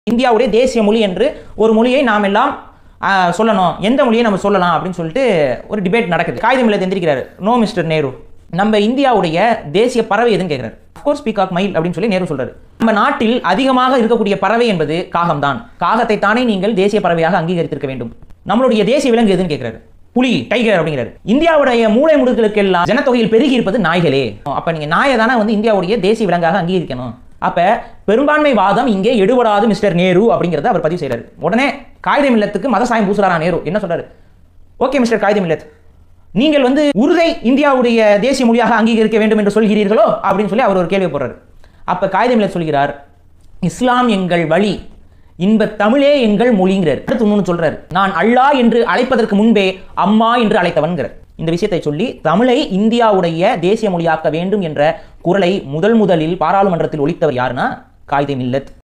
இந்தியாவுடைய தேசிய மொழி என்று ஒரு மொழியை நாம் எல்லாம் சொல்லணும், எந்த மொழியை நம்ம சொல்லலாம் அப்படின்னு சொல்லிட்டு ஒரு டிபேட் நடக்குது. காகிதம் இல்ல எந்திரிக்கிறாரு, நோ மிஸ்டர் நேரு, நம்ம இந்தியாவுடைய தேசிய பறவை எதுன்னு கேட்கிறாரு. அஃப்கோர்ஸ் பீகாக் மயில் அப்படின்னு சொல்லி நேரு சொல்றாரு. நம்ம நாட்டில் அதிகமாக இருக்கக்கூடிய பறவை என்பது காகம் தான். காகத்தை தானே நீங்கள் தேசிய பறவையாக அங்கீகரித்திருக்க வேண்டும். நம்மளுடைய தேசிய விலங்கு எதுன்னு கேட்கிறாரு. புலி, டைகர் அப்படிங்கிறாரு. இந்தியாவுடைய மூளை முடுக்களுக்கு எல்லாம் ஜனத்தொகையில் பெருகி இருப்பது நாய்களே. அப்ப நீங்க நாயை தானே இந்தியாவுடைய தேசிய விலங்காக அங்கீகரிக்கணும். அப்ப பெரும்பான்மை வாதம் இங்கே எடுபடாது மிஸ்டர் நேரு அப்படிங்கறத அவர் பதிவு செய்யறாரு. உடனே காகிதம் இல்லத்துக்கு மத சாயம் பூசுறாரா நேரு. என்ன சொல்றாரு? ஓகே மிஸ்டர் காகிதம் இல்லத், நீங்கள் உருதை இந்தியாவுடைய தேசிய மொழியாக அங்கீகரிக்க வேண்டும் என்று சொல்கிறீர்களோ அப்படின்னு சொல்லி அவர் ஒரு கேள்வி போடுறாரு. அப்ப காகிதம் இல்லத் சொல்கிறார், இஸ்லாம் எங்கள் வழி, இன்ப தமிழே எங்கள் மொழிங்கிறார். அடுத்து சொல்றாரு, நான் அல்லாஹ் என்று அழைப்பதற்கு முன்பே அம்மா என்று அழைத்தவன்கிறார். இந்த விஷயத்தை சொல்லி தமிழை இந்தியாவுடைய தேசிய மொழியாக்க வேண்டும் என்ற குரலை முதலில் பாராளுமன்றத்தில் ஒலித்தவர் யாருன்னா காகிதம் இல்லத்.